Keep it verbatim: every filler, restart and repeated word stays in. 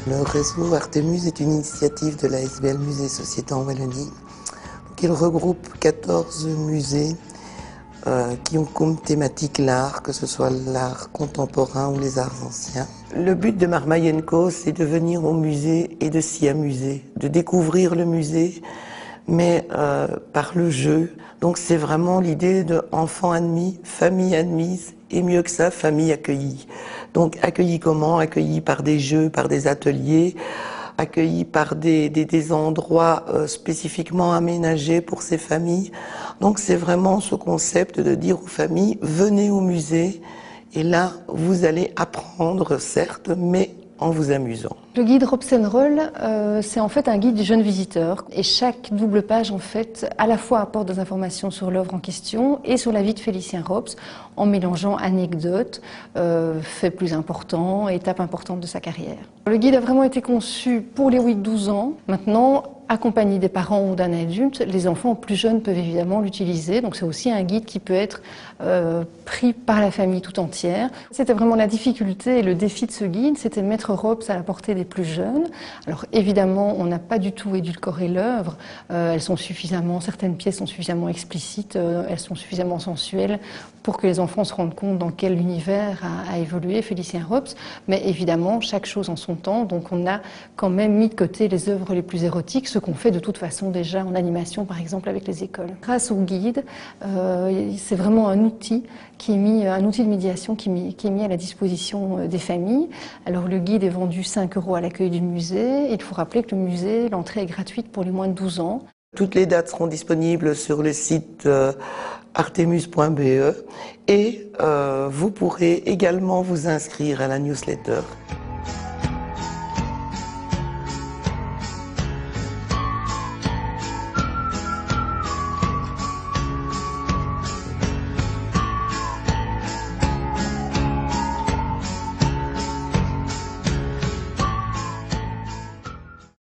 Le réseau Artemus est une initiative de l'A S B L Musée Société en Wallonie. Donc, il regroupe quatorze musées euh, qui ont comme thématique l'art, que ce soit l'art contemporain ou les arts anciens. Le but de Marmaille and Co, c'est de venir au musée et de s'y amuser, de découvrir le musée, mais euh, par le jeu. Donc c'est vraiment l'idée de enfants admis, famille admise, et mieux que ça, famille accueillie. Donc accueillie comment? Accueillie par des jeux, par des ateliers, accueillis par des, des, des endroits euh, spécifiquement aménagés pour ces familles. Donc c'est vraiment ce concept de dire aux familles, venez au musée, et là vous allez apprendre, certes, mais en vous amusant. Le guide Robson-Roll, euh, c'est en fait un guide des jeunes visiteurs et chaque double page en fait à la fois apporte des informations sur l'œuvre en question et sur la vie de Félicien Robs en mélangeant anecdotes, euh, faits plus importants, étapes importantes de sa carrière. Le guide a vraiment été conçu pour les huit douze ans. Maintenant, accompagné des parents ou d'un adulte, les enfants plus jeunes peuvent évidemment l'utiliser. Donc c'est aussi un guide qui peut être euh, pris par la famille tout entière. C'était vraiment la difficulté et le défi de ce guide, c'était mettre Robs à la portée des plus jeunes. Alors évidemment, on n'a pas du tout édulcoré l'œuvre. Euh, elles sont suffisamment, certaines pièces sont suffisamment explicites, euh, elles sont suffisamment sensuelles pour que les enfants se rendent compte dans quel univers a, a évolué Félicien Robs. Mais évidemment, chaque chose en son temps. Donc on a quand même mis de côté les œuvres les plus érotiques, ce qu'on fait de toute façon déjà en animation, par exemple avec les écoles. Grâce au guide, euh, c'est vraiment un outil qui est mis, un outil de médiation qui est, mis, qui est mis à la disposition des familles. Alors le guide est vendu cinq euros à l'accueil du musée. Il faut rappeler que le musée, l'entrée est gratuite pour les moins de douze ans. Toutes les dates seront disponibles sur le site euh, artemus point b e et euh, vous pourrez également vous inscrire à la newsletter.